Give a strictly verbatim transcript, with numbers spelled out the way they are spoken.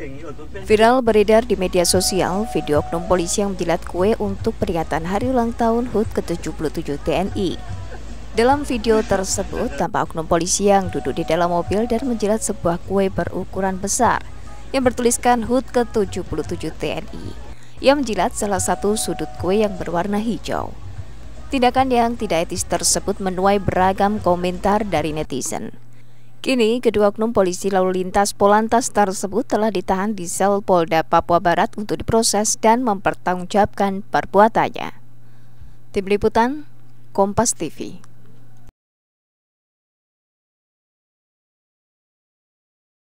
Viral beredar di media sosial video oknum polisi yang menjilat kue untuk peringatan hari ulang tahun H U T ke tujuh puluh tujuh T N I. Dalam video tersebut, tampak oknum polisi yang duduk di dalam mobil dan menjilat sebuah kue berukuran besar yang bertuliskan H U T ke tujuh puluh tujuh T N I. Ia menjilat salah satu sudut kue yang berwarna hijau. Tindakan yang tidak etis tersebut menuai beragam komentar dari netizen. Kini, kedua oknum polisi lalu lintas Polantas tersebut telah ditahan di sel Polda Papua Barat untuk diproses dan mempertanggungjawabkan perbuatannya. Tim Liputan, Kompas T V.